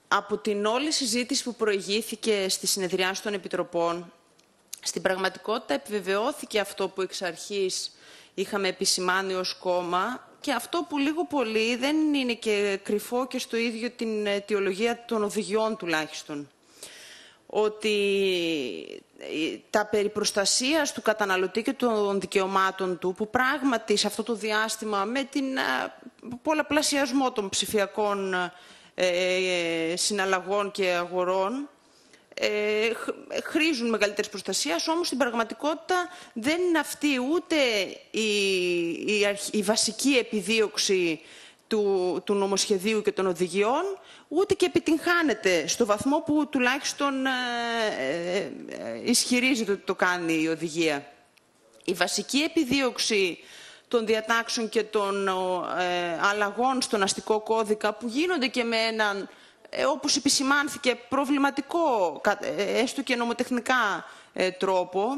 από την όλη συζήτηση που προηγήθηκε στη συνεδριάση των Επιτροπών, στην πραγματικότητα επιβεβαιώθηκε αυτό που εξ αρχής είχαμε επισημάνει ως κόμμα και αυτό που λίγο πολύ δεν είναι και κρυφό και στο ίδιο την αιτιολογία των οδηγιών τουλάχιστον. Ότι τα περί προστασίας του καταναλωτή και των δικαιωμάτων του, που πράγματι σε αυτό το διάστημα με την πολλαπλασιασμό των ψηφιακών συναλλαγών και αγορών, χρήζουν μεγαλύτερης προστασίας, όμως στην πραγματικότητα δεν είναι αυτή ούτε η βασική επιδίωξη του νομοσχεδίου και των οδηγιών, ούτε και επιτυγχάνεται στο βαθμό που τουλάχιστον ισχυρίζεται ότι το κάνει η οδηγία. Η βασική επιδίωξη των διατάξεων και των αλλαγών στον αστικό κώδικα, που γίνονται και με έναν, όπως επισημάνθηκε, προβληματικό, έστω και νομοτεχνικά τρόπο,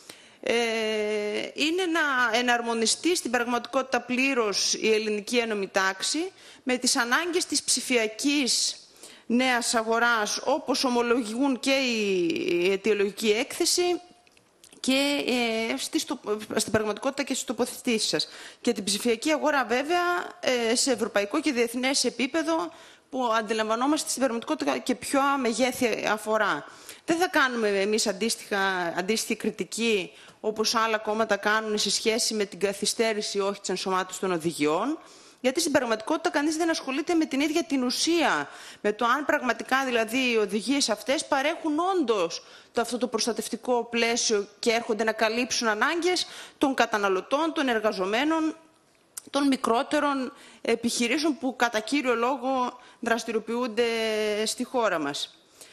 είναι να εναρμονιστεί στην πραγματικότητα πλήρως η ελληνική ένομη τάξη με τις ανάγκες της ψηφιακής νέας αγοράς, όπως ομολογούν και η αιτιολογική έκθεση και στην πραγματικότητα και στις τοποθετήσεις σας. Και την ψηφιακή αγορά βέβαια σε ευρωπαϊκό και διεθνές επίπεδο, που αντιλαμβανόμαστε στην πραγματικότητα και πιο μεγέθη αφορά. Δεν θα κάνουμε εμείς αντίστοιχη κριτική όπως άλλα κόμματα κάνουν σε σχέση με την καθυστέρηση ή όχι της ενσωμάτωσης των οδηγιών, γιατί στην πραγματικότητα κανείς δεν ασχολείται με την ίδια την ουσία, με το αν πραγματικά δηλαδή οι οδηγίες αυτές παρέχουν όντως αυτό το προστατευτικό πλαίσιο και έρχονται να καλύψουν ανάγκες των καταναλωτών, των εργαζομένων, των μικρότερων επιχειρήσεων που κατά κύριο λόγο δραστηριοποιούνται στη χώρα μας.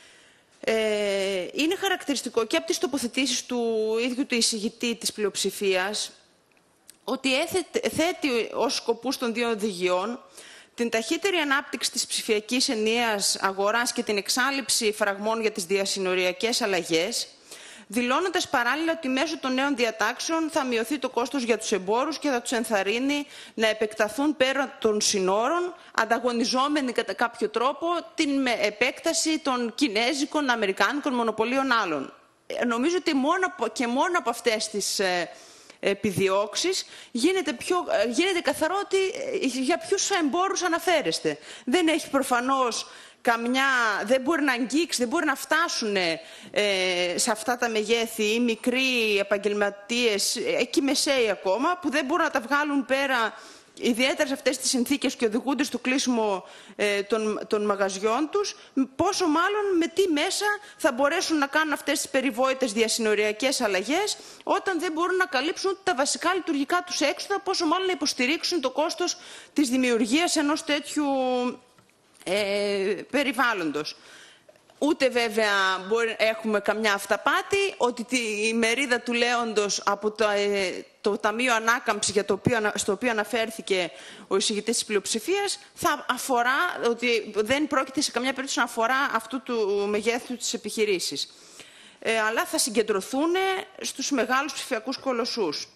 Είναι χαρακτηριστικό και από τις τοποθετήσεις του ίδιου του εισηγητή της πλειοψηφίας ότι θέτει ως σκοπούς των δύο οδηγιών την ταχύτερη ανάπτυξη της ψηφιακής ενιαίας αγοράς και την εξάλειψη φραγμών για τις διασυνοριακές αλλαγές, δηλώνοντας παράλληλα ότι μέσω των νέων διατάξεων θα μειωθεί το κόστος για τους εμπόρους και θα τους ενθαρρύνει να επεκταθούν πέρα των συνόρων, ανταγωνιζόμενοι κατά κάποιο τρόπο την επέκταση των κινέζικων, αμερικάνικων μονοπωλίων άλλων. Νομίζω ότι μόνο από αυτές τις επιδιώξεις γίνεται καθαρό ότι για ποιους εμπόρους αναφέρεστε. Δεν έχει προφανώς δεν μπορεί να αγγίξει, δεν μπορεί να φτάσουν σε αυτά τα μεγέθη οι μικροί επαγγελματίες, εκεί μεσαίοι ακόμα, που δεν μπορούν να τα βγάλουν πέρα, ιδιαίτερα σε αυτές τις συνθήκες και οδηγούνται στο κλείσιμο των μαγαζιών τους, πόσο μάλλον με τι μέσα θα μπορέσουν να κάνουν αυτές τις περιβόητες διασυνοριακές αλλαγές, όταν δεν μπορούν να καλύψουν ούτε τα βασικά λειτουργικά τους έξοδα, πόσο μάλλον να υποστηρίξουν το κόστος της δημιουργίας ενός τέτοιου περιβάλλοντος. Ούτε βέβαια έχουμε καμιά αυταπάτη ότι η μερίδα του λέοντος από το Ταμείο Ανάκαμψη στο οποίο αναφέρθηκε ο εισηγητής της πλειοψηφίας θα αφορά, ότι δεν πρόκειται σε καμιά περίπτωση να αφορά αυτού του μεγέθου της επιχειρήσης. Αλλά θα συγκεντρωθούν στους μεγάλους ψηφιακούς κολοσσούς.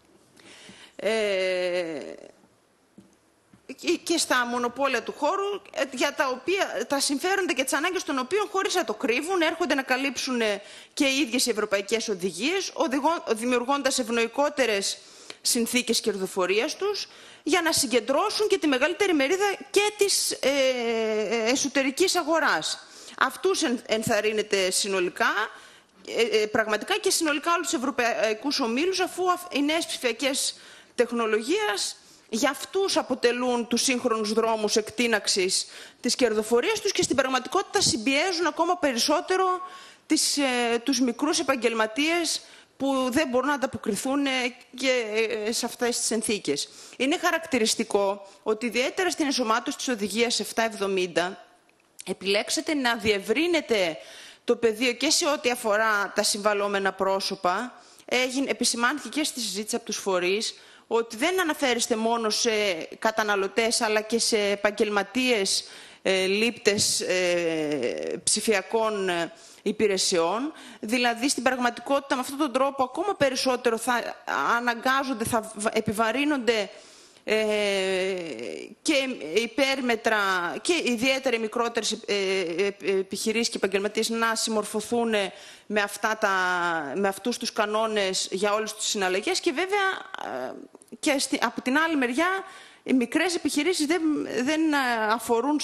Και στα μονοπόλια του χώρου, για τα συμφέροντα και τις ανάγκες των οποίων, χωρίς να το κρύβουν, έρχονται να καλύψουν και οι ίδιες οι ευρωπαϊκές οδηγίες, δημιουργώντας ευνοϊκότερες συνθήκες κερδοφορίας τους, για να συγκεντρώσουν και τη μεγαλύτερη μερίδα και της εσωτερικής αγοράς. Αυτούς ενθαρρύνεται συνολικά, πραγματικά και συνολικά όλους τους ευρωπαϊκούς ομίλους, αφού οι νέες ψηφιακές τεχνολογίες για αυτούς αποτελούν τους σύγχρονους δρόμους εκτείναξης της κερδοφορίας τους και στην πραγματικότητα συμπιέζουν ακόμα περισσότερο τους μικρούς επαγγελματίες που δεν μπορούν να ανταποκριθούν και σε αυτές τις συνθήκες. Είναι χαρακτηριστικό ότι ιδιαίτερα στην ενσωμάτωση της οδηγίας 770 επιλέξετε να διευρύνετε το πεδίο και σε ό,τι αφορά τα συμβαλόμενα πρόσωπα. Επισημάνθηκε και στη συζήτηση από τους φορείς ότι δεν αναφέρεστε μόνο σε καταναλωτές αλλά και σε επαγγελματίες λήπτες ψηφιακών υπηρεσιών. Δηλαδή, στην πραγματικότητα, με αυτόν τον τρόπο, ακόμα περισσότερο θα αναγκάζονται, θα επιβαρύνονται και υπέρμετρα και ιδιαίτερα οι μικρότερες επιχειρήσεις και επαγγελματίες να συμμορφωθούν με αυτούς τους κανόνες για όλες τις συναλλαγές και βέβαια και από την άλλη μεριά οι μικρές επιχειρήσεις δεν αφορούν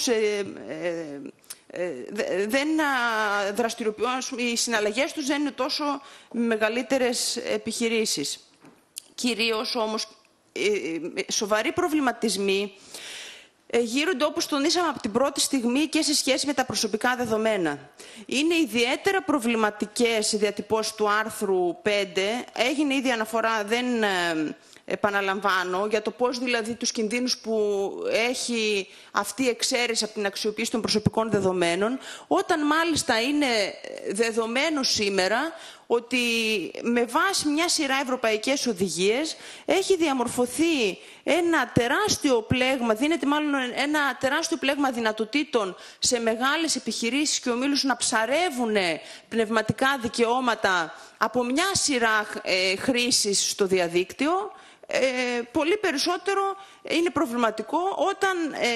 δεν δραστηριοποιούν, οι συναλλαγές τους δεν είναι τόσο μεγαλύτερες επιχειρήσεις. Κυρίως όμως σοβαροί προβληματισμοί γύρονται, όπως τονίσαμε από την πρώτη στιγμή, και σε σχέση με τα προσωπικά δεδομένα. Είναι ιδιαίτερα προβληματικές οι διατυπώσεις του άρθρου 5. Έγινε ήδη αναφορά, δεν επαναλαμβάνω, για το πώς δηλαδή τους κινδύνους που έχει αυτή η εξαίρεση από την αξιοποίηση των προσωπικών δεδομένων, όταν μάλιστα είναι δεδομένο σήμερα ότι με βάση μια σειρά ευρωπαϊκές οδηγίες έχει διαμορφωθεί ένα τεράστιο πλέγμα, δίνεται μάλλον ένα τεράστιο πλέγμα δυνατοτήτων σε μεγάλες επιχειρήσεις και ομίλους να ψαρεύουν πνευματικά δικαιώματα από μια σειρά χρήσεις στο διαδίκτυο. Πολύ περισσότερο είναι προβληματικό όταν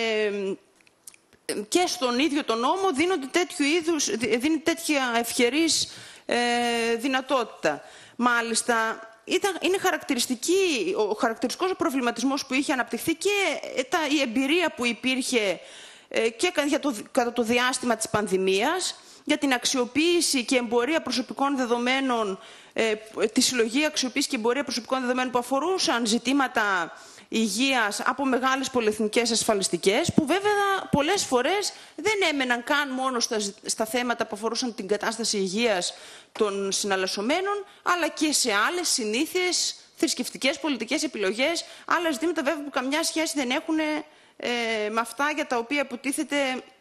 και στον ίδιο τον νόμο δίνεται τέτοια ευχερής δυνατότητα. Μάλιστα, είναι ο χαρακτηριστικός προβληματισμός που είχε αναπτυχθεί και η εμπειρία που υπήρχε και κατά το διάστημα της πανδημίας για την αξιοποίηση και εμπορία προσωπικών δεδομένων, τη συλλογή, αξιοποίηση και εμπορία προσωπικών δεδομένων που αφορούσαν ζητήματα υγείας από μεγάλες πολυεθνικές ασφαλιστικές, που βέβαια πολλές φορές δεν έμεναν καν μόνο στα θέματα που αφορούσαν την κατάσταση υγείας των συναλλασσομένων, αλλά και σε άλλες συνήθειες, θρησκευτικές, πολιτικές επιλογές, άλλα ζητήματα βέβαια που καμιά σχέση δεν έχουν με αυτά για τα οποία υποτίθεται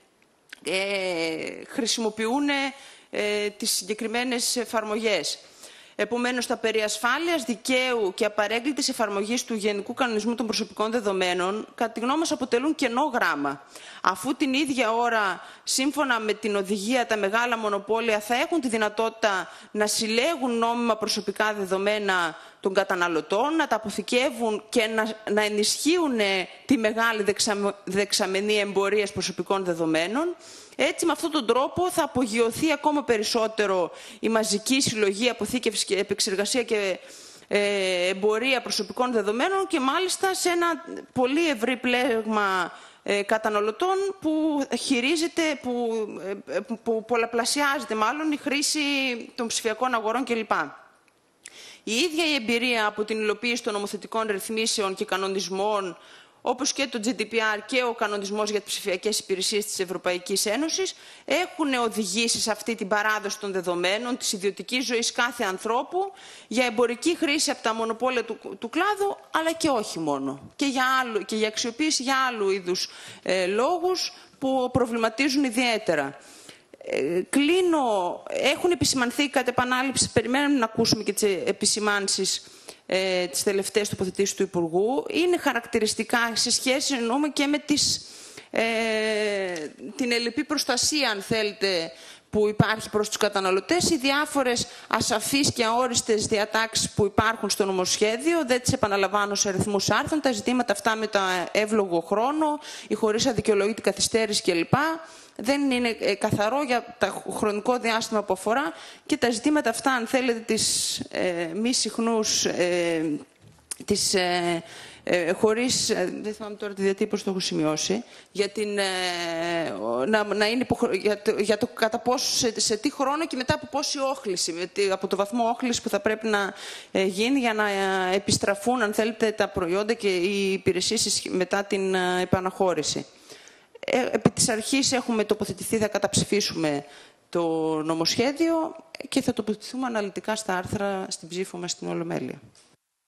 χρησιμοποιούν τις συγκεκριμένες εφαρμογές. Επομένως, τα περί ασφάλειας δικαίου και απαρέγκλητης εφαρμογής του Γενικού Κανονισμού των Προσωπικών Δεδομένων, κατά τη γνώμη μας, αποτελούν κενό γράμμα. Αφού την ίδια ώρα, σύμφωνα με την οδηγία, τα μεγάλα μονοπόλια θα έχουν τη δυνατότητα να συλλέγουν νόμιμα προσωπικά δεδομένα των καταναλωτών, να τα αποθηκεύουν και να ενισχύουν τη μεγάλη δεξαμενή εμπορίας προσωπικών δεδομένων. Έτσι, με αυτόν τον τρόπο θα απογειωθεί ακόμα περισσότερο η μαζική συλλογή, αποθήκευση και επεξεργασία και εμπορία προσωπικών δεδομένων και μάλιστα σε ένα πολύ ευρύ πλέγμα καταναλωτών που χειρίζεται, που πολλαπλασιάζεται μάλλον η χρήση των ψηφιακών αγορών κλπ. Η ίδια η εμπειρία από την υλοποίηση των νομοθετικών ρυθμίσεων και κανονισμών, όπως και το GDPR και ο κανονισμός για τις ψηφιακές υπηρεσίες της Ευρωπαϊκής Ένωσης, έχουν οδηγήσει σε αυτή την παράδοση των δεδομένων της ιδιωτικής ζωής κάθε ανθρώπου για εμπορική χρήση από τα μονοπόλια του κλάδου, αλλά και όχι μόνο. Και για αξιοποίηση για άλλου είδους λόγους που προβληματίζουν ιδιαίτερα. Κλείνω. Έχουν επισημανθεί κατ' επανάληψη, περιμένουμε να ακούσουμε και τις επισημάνσεις τις τελευταίες τοποθετήσεις του Υπουργού. Είναι χαρακτηριστικά σε σχέση, εννοούμε, και με την ελλειπή προστασία, αν θέλετε, που υπάρχει προς τους καταναλωτές, οι διάφορες ασαφείς και αόριστες διατάξεις που υπάρχουν στο νομοσχέδιο, δεν τις επαναλαμβάνω σε αριθμούς άρθρων, τα ζητήματα αυτά με το εύλογο χρόνο, η χωρίς αδικαιολόγητη καθυστέρηση κλπ. Δεν είναι καθαρό για το χρονικό διάστημα που αφορά και τα ζητήματα αυτά, αν θέλετε, της μη συχνούς, χωρίς, δεν θυμάμαι τώρα τη διατύπωση, το έχω σημειώσει, για, για το κατά πόσο, σε τι χρόνο και μετά από πόση όχληση, από το βαθμό όχληση που θα πρέπει να γίνει για να επιστραφούν, αν θέλετε, τα προϊόντα και οι υπηρεσίες μετά την επαναχώρηση. Επί της αρχής έχουμε τοποθετηθεί, θα καταψηφίσουμε το νομοσχέδιο και θα τοποθετηθούμε αναλυτικά στα άρθρα στην ψήφο μας στην Ολομέλεια.